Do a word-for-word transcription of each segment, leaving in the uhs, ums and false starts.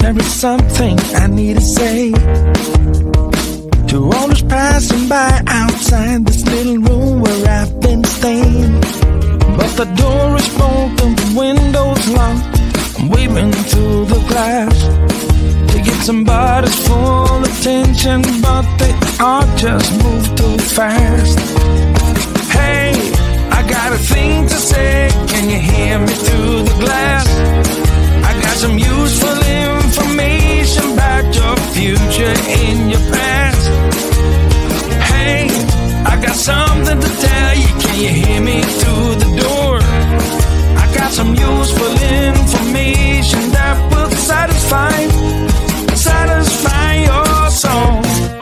There is something I need to say to all those passing by outside this little room where I've been staying. But the door is broken, the window's locked. I'm waving through the glass to get somebody's full attention, but they all just move too fast. Hey, I got a thing to say, can you hear me through the glass? I got some useful information about your future in your past. Hey, I got something to tell you, can you hear me through the door? I got some useful information that will satisfy, satisfy your soul.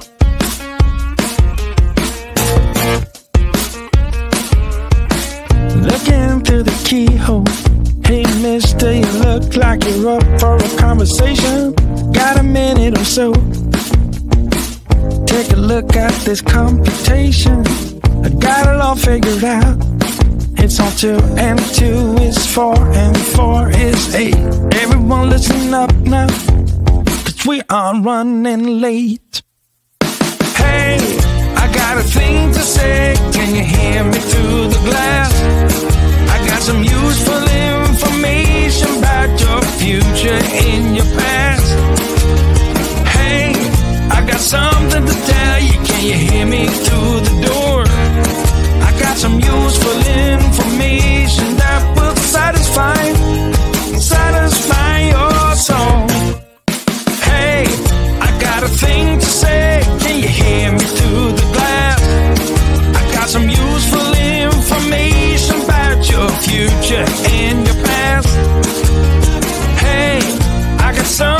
Looking through the keyhole. Hey mister, you look like you're up for a conversation. Got a minute or so? Take a look at this computation. I got it all figured out. It's all two and two is four and four is eight. Everyone listen up now, cause we are running late. Hey, I got a thing to say, can you hear me through the glass? I got some useful information about your future in your past. Hey, I got something to tell you, can you hear me through the door? I got some useful information that will satisfy, satisfy your soul. Hey, I got a thing to say, can you hear me through the glass? I got some useful information about your future and your past. Hey, I got some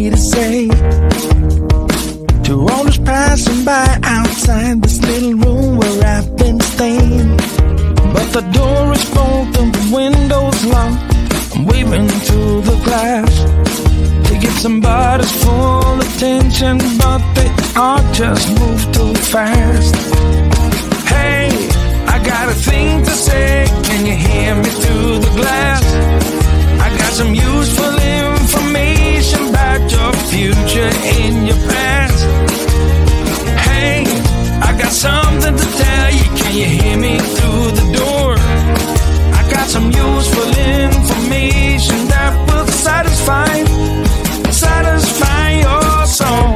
me to say to all those passing by outside this little room where I've been staying. But the door is bolted and the window's locked. I'm waving through the glass to get somebody's full attention, but they all just move too fast. Hey, I got a thing to say, can you hear me through the glass? I got some useful information about your future and your past. Hey, I got something to tell you, can you hear me through the door? I got some useful information that will satisfy, satisfy your soul.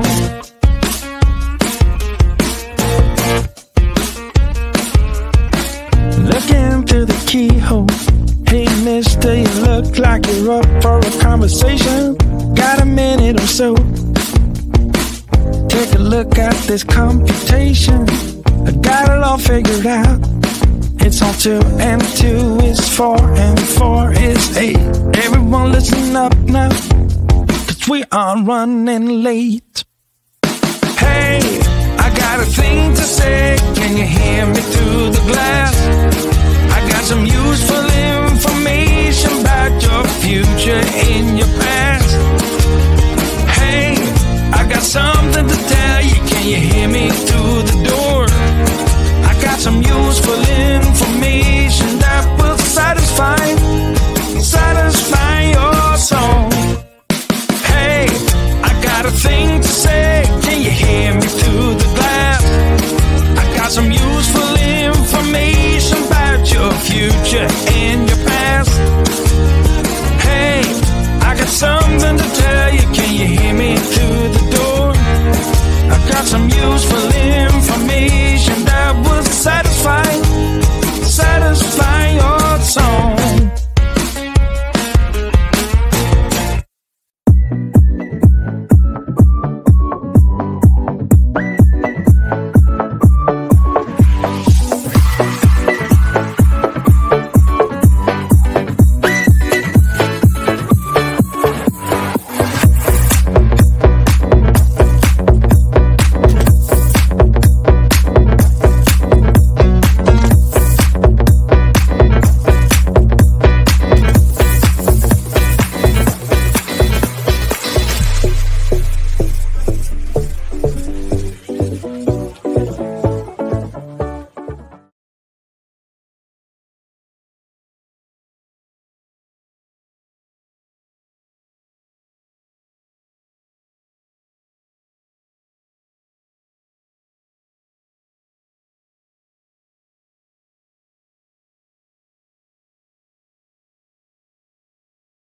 Looking through the keyhole. Hey mister, you look like you're up for a conversation. Got a minute or so? Take a look at this computation. I got it all figured out. It's all two and two is four and four is eight. Everyone listen up now, cause we are running late. Hey, I got a thing to say, can you hear me through the glass? I got some useful information about your future and your past. Hey, I got something to tell you, can you hear me through the door? I got some useful information that will satisfy, satisfy your soul. Hey, I got a thing to say, can you hear me through the glass? I got some useful information about your future